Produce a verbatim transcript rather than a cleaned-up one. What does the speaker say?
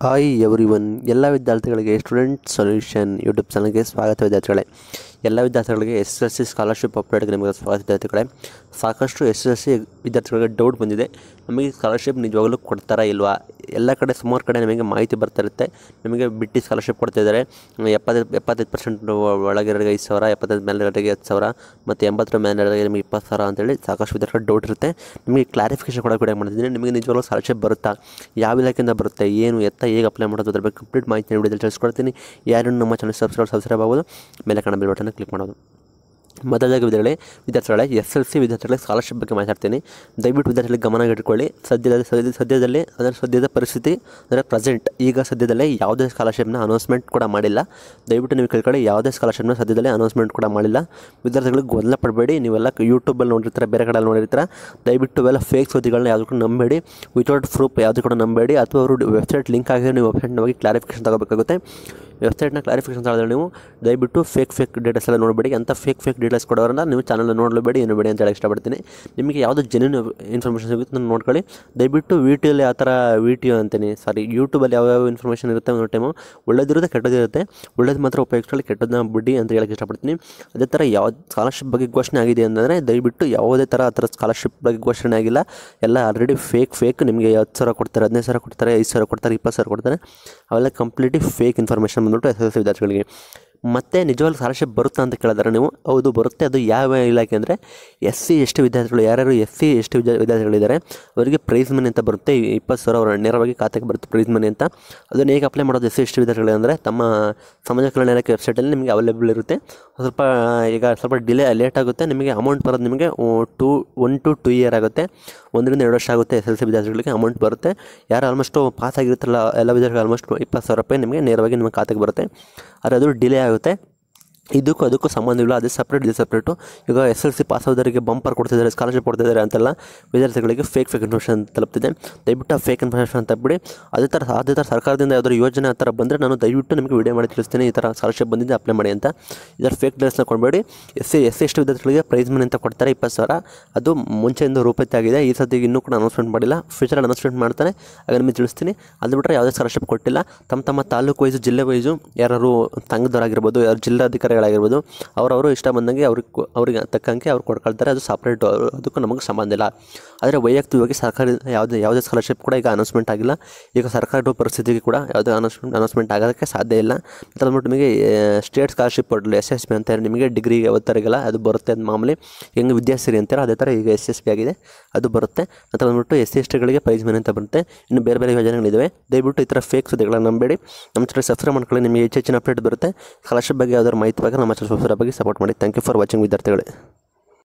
Hi everyone, ಎಲ್ಲ ವಿದ್ಯಾರ್ಥಿಗಳಿಗೆ student solution YouTube ಚಾನಲ್ಗೆ ಸ್ವಾಗತ. ವಿದ್ಯಾರ್ಥಿಗಳೇ, ಎಲ್ಲ ವಿದ್ಯಾರ್ಥಿಗಳಿಗೆ S S L C scholarship ಅಪ್ಡೇಟ್ಗೆ ನಿಮಗೆ ಸ್ವಾಗತ. ವಿದ್ಯಾರ್ಥಿಗಳೇ, ಸಾಕಷ್ಟು ಎಸ್ ಎಸ್ ಎಲ್ ಸಿ ವಿದ್ಯಾರ್ಥಿಗಳಿಗೆ ಡೌಟ್ ಬಂದಿದೆ. ನಮಗೆ ಸ್ಕಾಲರ್ಶಿಪ್ ನಿಜವಾಗಲೂ ಕೊಡ್ತಾರಾ ಇಲ್ವಾ? ಎಲ್ಲ ಕಡೆ ಸುಮಾರು ಕಡೆ ನಮಗೆ ಮಾಹಿತಿ ಬರ್ತಾ ಇರುತ್ತೆ. ನಿಮಗೆ ಬಿಟ್ಟು ಸ್ಕಾಲರ್ಶಿಪ್ ಕೊಡ್ತಿದ್ದಾರೆ. ಎಪ್ಪತ್ತೈದು ಎಪ್ಪತ್ತೈದು ಪರ್ಸೆಂಟ್ ಒಳಗಿರೋರಿಗೆ ಐದು ಸಾವಿರ, ಎಪ್ಪತ್ತೈದು ಮೇಲಿರೋರಿಗೆ ಹತ್ತು ಸಾವಿರ ಮತ್ತು ಎಂಬತ್ತರ ಮೇಲಿರೋರಿಗೆ ನಿಮಗೆ ಇಪ್ಪತ್ತು ಸಾವಿರ ಅಂತೇಳಿ ಸಾಕಷ್ಟು ವಿದ್ಯಾರ್ಥಿಗಳು ಡೌಟ್ ಇರುತ್ತೆ. ನಿಮಗೆ ಕ್ಲಾರಿಫಿಕೇಷನ್ ಕೊಡೋಕೆ ಕೂಡ ಮಾಡ್ತಿದ್ದೀನಿ. ನಿಮಗೆ ನಿಜವಾಗ್ಲೂ ಸ್ಕಾಲರ್ಶಿಪ್ ಬರುತ್ತಾ, ಯಾವ ಇಲಾಖೆಯಿಂದ ಬರುತ್ತೆ, ಏನು ಎತ್ತ ಹೇಗೆ ಅಪ್ಲೈ ಮಾಡೋದು, ಅದ್ರ ಬಗ್ಗೆ ಕಂಪ್ಲೀಟ್ ಮಾಹಿತಿ ವಿಡಿಯೋದಲ್ಲಿ ತಿಳಿಸ್ಕೊಡ್ತೀನಿ. ಯಾರು ನಮ್ಮ ಚಾನಲ್ ಸಬ್ಸ್ಕ್ರೈಬ್ ಸಬ್ಸ್ಕ್ರೈಬ್ ಆಗೋದು, ಮೇಲೆ ಕಾಣೋ ಬೆಲ್ ಬಟನ್ ಕ್ಲಿಕ್ ಮಾಡೋದು. ಮೊದಲಾಗಿ ವಿದ್ಯಾರ್ಥಿಗಳೇ ವಿದ್ಯಾರ್ಥಿಗಳೇ ಎಸ್ ಎಲ್ ಸಿ ವಿದ್ಯಾರ್ಥಿಗಳಿಗೆ ಸ್ಕಾಲರ್ಶಿಪ್ ಬಗ್ಗೆ ಮಾತಾಡ್ತೀನಿ. ದಯವಿಟ್ಟು ವಿದ್ಯಾರ್ಥಿಗಳಿಗೆ ಗಮನ ಇಟ್ಕೊಳ್ಳಿ. ಸದ್ಯದ ಸದ್ಯ ಸದ್ಯದಲ್ಲಿ ಅದರ ಸದ್ಯದ ಪರಿಸ್ಥಿತಿ ಅಂದರೆ ಪ್ರೆಸೆಂಟ್ ಈಗ ಸದ್ಯದಲ್ಲೇ ಯಾವುದೇ ಸ್ಕಾಲರ್ಶಿಪ್ನ ಅನೌನ್ಸ್ಮೆಂಟ್ ಕೂಡ ಮಾಡಿಲ್ಲ. ದಯವಿಟ್ಟು ನೀವು ಕೇಳ್ಕೊಳ್ಳಿ, ಯಾವುದೇ ಸ್ಕಾಲರ್ಶಿಪ್ನ ಸದ್ಯದಲ್ಲೇ ಅನೌನ್ಸ್ಮೆಂಟ್ ಕೂಡ ಮಾಡಿಲ್ಲ. ವಿದ್ಯಾರ್ಥಿಗಳಿಗೆ ಗೊಂದಲ ಪಡಬೇಡಿ. ನೀವೆಲ್ಲ ಯೂಟ್ಯೂಬಲ್ಲಿ ನೋಡಿರ್ತಾರೆ, ಬೇರೆ ಕಡೆಯಲ್ಲಿ ನೋಡಿರ್ತಾರೆ. ದಯವಿಟ್ಟು ಇವೆಲ್ಲ ಫೇಕ್ ಸುದ್ದಿಗಳನ್ನ ಯಾವುದು ಕೂಡ ನಂಬೇಡಿ. ವಿತೌಟ್ ಪ್ರೂಫ್ ಯಾವುದು ಕೂಡ ನಂಬೇಡಿ. ಅಥವಾ ಅವರು ವೆಬ್ಸೈಟ್ ಲಿಂಕ್ ಆಗಿದೆ, ನೀವು ವೆಬ್ಸೈಟ್ನ ಹೋಗಿ ಕ್ಲಾರಿಫಿಕೇಷನ್ ತಗೋಬೇಕಾಗುತ್ತೆ. ವೆಬ್ಸೈಟ್ನ ಕ್ಲಾರಿಫಿಕೇಷನ್ ತಗೊಂಡ್ರೆ ನೀವು ದಯವಿಟ್ಟು ಫೇಕ್ ಫೇಕ್ ಡೀಟೇಲ್ಸ್ ಎಲ್ಲ ನೋಡಬೇಡಿ. ಅಂಥ ಫೇಕ್ ಫೇಕ್ ಡೀಟೇಲ್ಸ್ ಕೊಡೋರನ್ನ ನೀವು ಚಾನಲ್ ನೋಡಲೇಬೇಡಿ, ಏನು ಬೇಡಿ ಅಂತ ಹೇಳಿ ಇಷ್ಟಪಡ್ತೀನಿ. ನಿಮಗೆ ಯಾವುದೋ ಜೆನ್ಯೂನ್ ಇನ್ಫಾರ್ಮೇಷನ್ ಸಿಗುತ್ತೆ ನಾನು ನೋಡ್ಕೊಳ್ಳಿ. ದಯವಿಟ್ಟು ವಿ ಟಿಯಲ್ಲಿ ಆ ಥರ ವಿ ಟಿ ಅಂತೀನಿ ಸಾರಿ ಯೂಟ್ಯೂಬಲ್ಲಿ ಯಾವ್ಯಾವ ಇನ್ಫಾರ್ಮೇಷನ್ ಇರುತ್ತೆ ಒಂದು ಟೈಮು ಒಳ್ಳೇದಿರುತ್ತೆ, ಕೆಟ್ಟದಿರುತ್ತೆ. ಒಳ್ಳೇದು ಮಾತ್ರ ಉಪಯೋಗಿಸ್ಕೊಳ್ಳಿ, ಕೆಟ್ಟದನ್ನ ಬಿಡಿ ಅಂತ ಹೇಳಕ್ಕೆ ಇಷ್ಟಪಡ್ತೀನಿ. ಅದೇ ಥರ ಯಾವ ಸ್ಕಾಲರ್ಶಿಪ್ ಬಗ್ಗೆ ಘೋಷಣೆ ಆಗಿದೆ ಅಂದರೆ ದಯವಿಟ್ಟು ಯಾವುದೇ ಥರ ಆ ಥರ ಸ್ಕಾಲರ್ಶಿಪ್ ಬಗ್ಗೆ ಘೋಷಣೆ ಆಗಿಲ್ಲ. ಎಲ್ಲ ಆಲ್ರೆಡಿ ಫೇಕ್ ಫೇಕ್ ನಿಮಗೆ ಹತ್ತು ಸಾವಿರ ಕೊಡ್ತಾರೆ, ಹದಿನೈದು ಸಾವಿರ ಕೊಡ್ತಾರೆ, ಐದು ಸಾವಿರ ಕೊಡ್ತಾರೆ, ಇಪ್ಪತ್ತು ಸಾವಿರ ಕೊಡ್ತಾರೆ. ಅವೆಲ್ಲ ಕಂಪ್ಲೀಟ್ಲಿ ಫೇಕ್ ಇನ್ಫಾರ್ಮೇಷನ್ ಬಂದ್ಬಿಟ್ಟು ಎಸ್ ಎಸ್ ಎಲ್ ಸಿ ವಿದ್ಯಾರ್ಥಿಗಳಿಗೆ. ಮತ್ತು ನಿಜವಾಗ್ಲೂ ಸ್ಕಾಲರ್ಶಿಪ್ ಬರುತ್ತಾ ಅಂತ ಕೇಳಿದ್ರೆ ನೀವು ಹೌದು ಬರುತ್ತೆ. ಅದು ಯಾವ ಇಲಾಖೆ ಅಂದರೆ ಎಸ್ ಸಿ ಎಸ್ ಟಿ ವಿದ್ಯಾರ್ಥಿಗಳು, ಯಾರ್ಯಾರು ಎಸ್ ಸಿ ಎಸ್ ಟಿ ವಿದ್ಯಾ ವಿದ್ಯಾರ್ಥಿಗಳಿದ್ದಾರೆ ಅವರಿಗೆ ಪ್ರೈಸ್ ಮನಿ ಅಂತ ಬರುತ್ತೆ. ಇಪ್ಪತ್ತು ಸಾವಿರ ಅವರ ನೇರವಾಗಿ ಖಾತೆಗೆ ಬರುತ್ತೆ ಪ್ರೈಸ್ ಮನಿ ಅಂತ. ಅದನ್ನು ಹೇಗೆ ಅಪ್ಲೈ ಮಾಡೋದು ಎಸ್ ಸಿ ಎಸ್ ಟಿ ವಿದ್ಯಾರ್ಥಿಗಳು ಅಂದರೆ ತಮ್ಮ ಸಮಾಜ ಕಲ್ಯಾಣ ಇಲಾಖೆ ವೆಬ್ಸೈಟಲ್ಲಿ ನಿಮಗೆ ಅವೈಲೇಬಲ್ ಇರುತ್ತೆ. ಸ್ವಲ್ಪ ಈಗ ಸ್ವಲ್ಪ ಡಿಲೇ ಲೇಟ್ ಆಗುತ್ತೆ. ನಿಮಗೆ ಅಮೌಂಟ್ ಬರೋದು ನಿಮಗೆ two one to two year ಆಗುತ್ತೆ. ಒಂದರಿಂದ ಎರಡು ವರ್ಷ ಆಗುತ್ತೆ ಎಸ್ ಎಲ್ ಸಿ ವಿದ್ಯಾರ್ಥಿಗಳಿಗೆ ಅಮೌಂಟ್ ಬರುತ್ತೆ. ಯಾರು ಆಲ್ಮೋಸ್ಟು ಪಾಸ್ ಆಗಿರುತ್ತಲ್ಲ ಎಲ್ಲ ವಿದ್ಯಾರ್ಥಿಗಳು ಆಲ್ಮೋಸ್ಟ್ ಇಪ್ಪತ್ತು ಸಾವಿರ ರೂಪಾಯಿ ನಿಮಗೆ ನೇರವಾಗಿ ನಿಮ್ಮ ಖಾತೆಗೆ ಬರುತ್ತೆ. ಆದರೆ ಅದು ಡಿಲೇ ಆಗುತ್ತೆ. ಇದಕ್ಕೂ ಅದಕ್ಕೂ ಸಂಬಂಧವಿಲ್ಲ, ಅದು ಸಪ್ರೇಟ್ ಇದು ಸಪ್ರೇಟು. ಈಗ ಎಸ್ ಎಲ್ ಸಿ ಪಾಸ್ ಆದವರಿಗೆ ಬಂಪರ್ ಕೊಡ್ತಿದ್ದಾರೆ, ಸ್ಕಾಲರ್ಶಿಪ್ ಕೊಡ್ತಿದ್ದಾರೆ ಅಂತೆಲ್ಲ ವಿದ್ಯಾರ್ಥಿಗಳಿಗೆ ಫೇಕ್ ಫೇಕ್ ಇನ್ಫಾರ್ಮೇಷನ್ ತಲುಪ್ತಿದೆ. ದಯವಿಟ್ಟು ಆ ಫೇಕ್ ಇನ್ಫಾರ್ಮೇಷನ್ ತಪ್ಪಿಬಿಡಿ. ಅದೇ ಥರ ಅದೇ ಥರ ಸರ್ಕಾರದಿಂದ ಯಾವ್ದಾದ್ರು ಯೋಜನೆ ಆ ಥರ ಬಂದರೆ ನಾನು ದಯವಿಟ್ಟು ನಿಮಗೆ ವಿಡಿಯೋ ಮಾಡಿ ತಿಳಿಸ್ತೀನಿ, ಈ ಥರ ಸ್ಕಾಲರ್ಶಿಪ್ ಬಂದಿದೆ ಅಪ್ಲೈ ಮಾಡಿ ಅಂತ. ಇದರ ಫೇಕ್ ಡ್ರೆಸ್ನ ಕೊಡಬೇಡಿ. ಎಸ್ ಸಿ ಎಸ್ ಸಿ ಎಷ್ಟು ವಿದ್ಯಾರ್ಥಿಗಳಿಗೆ ಪ್ರೈಸ್ ಮನಿ ಅಂತ ಕೊಡ್ತಾರೆ ಇಪ್ಪತ್ತು ಸಾವಿರ. ಅದು ಮುಂಚೆಯಿಂದ ರೂಪಾಯಿ ಆಗಿದೆ. ಈ ಸತಿಗೆ ಇನ್ನೂ ಕೂಡ ಅನೌನ್ಸ್ಮೆಂಟ್ ಮಾಡಿಲ್ಲ. ಫ್ಯೂಚರಲ್ಲಿ ಅನೌನ್ಸ್ಮೆಂಟ್ ಮಾಡ್ತಾನೆ, ಆಗ ನಿಮಗೆ ತಿಳಿಸ್ತೀನಿ. ಅದು ಬಿಟ್ಟರೆ ಯಾವುದೇ ಸ್ಕಾಲರ್ಶಿಪ್ ಕೊಟ್ಟಿಲ್ಲ. ತಮ್ಮ ತಮ್ಮ ತಾಲೂಕು ವೈಸು ಜಿಲ್ಲೆ ವೈಸು ಯಾರು ತಂಗದವರಾಗಿರ್ಬೋದು, ಯಾರು ಜಿಲ್ಲಾಧಿಕಾರಿಗಳಾಗಿರ್ಬೋದು, ಅವರವರು ಇಷ್ಟ ಬಂದಂಗೆ ಅವ್ರಿಗೆ ಅವ್ರಿಗೆ ತಕ್ಕಂಗೆ ಅವ್ರು ಕೊಡ್ಕೊಳ್ತಾರೆ. ಅದು ಸಪ್ರೇಟು, ಅದಕ್ಕೂ ನಮಗೆ ಸಂಬಂಧ ಇಲ್ಲ. ಆದರೆ ವೈಯಕ್ತಿಕವಾಗಿ ಸರ್ಕಾರದಿಂದ ಯಾವುದೇ ಯಾವುದೇ ಸ್ಕಾಲರ್ಶಿಪ್ ಕೂಡ ಈಗ ಅನೌನ್ಸ್ಮೆಂಟ್ ಆಗಿಲ್ಲ. ಈಗ ಸರ್ಕಾರದ ಪರಿಸ್ಥಿತಿಗೆ ಕೂಡ ಯಾವುದೇ ಅನೌನ್ಸ್ಮೆಂಟ್ ಅನೌನ್ಸ್ಮೆಂಟ್ ಆಗೋದಕ್ಕೆ ಸಾಧ್ಯ ಇಲ್ಲ. ಮತ್ತು ಅಂದ್ಬಿಟ್ಟು ನಿಮಗೆ ಸ್ಟೇಟ್ ಸ್ಕಾಲರ್ಶಿಪ್ ಕೊಡಲಿ ಎಸ್ ಎಸ್ ಪಿ ಅಂತ ನಿಮಗೆ ಡಿಗ್ರಿ ಓದ್ತಾರಿಗೆಲ್ಲ ಅದು ಬರುತ್ತೆ. ಅದು ಮಾಮೂಲಿ ಹೆಂಗೆ ವಿದ್ಯಾಸಿರಿ ಅಂತಾರೆ ಅದೇ ಥರ ಈಗ ಎಸ್ ಎಸ್ ಪಿ ಆಗಿದೆ, ಅದು ಬರುತ್ತೆ. ಅಂತ ಅಂದ್ಬಿಟ್ಟು ಎಸ್ ಸಿ ಎಸ್ ಟಿಗಳಿಗೆ ಪ್ರೈಸ್ ಮನಿ ಅಂತ ಬರುತ್ತೆ. ಇನ್ನು ಬೇರೆ ಬೇರೆ ಯೋಜನೆಗಳಿದ್ದಾವೆ. ದಯವಿಟ್ಟು ಈ ಥರ ಫೇಕ್ ಸುದ್ದಿಗಳನ್ನ ನಂಬೇಡಿ. ನಮ್ಮ ಚಾನಲ್ ಸಬ್ಸ್ಕ್ರೈಬ್ ಮಾಡ್ಕೊಳ್ಳಿ, ನಿಮಗೆ ಹೆಚ್ಚು ಹೆಚ್ಚಿನ ಅಪ್ಡೇಟ್ ಬರುತ್ತೆ. ಸ್ಕಾಲರ್ಶಿಪ್ ಬಗ್ಗೆ ಯಾವ್ದಾದ್ರು ಮಾಹಿತಿ ಬಗ್ಗೆ ನಮ್ಮ ಚಾನಲ್ ಸಬ್ಸ್ಕ್ರೈಬ್ ಆಗಿ ಸಪೋರ್ಟ್ ಮಾಡಿ. ಥ್ಯಾಂಕ್ ಯು ಫಾರ್ ವಾಚಿಂಗ್ ವಿದ್ಯಾರ್ಥಿಗಳೇ.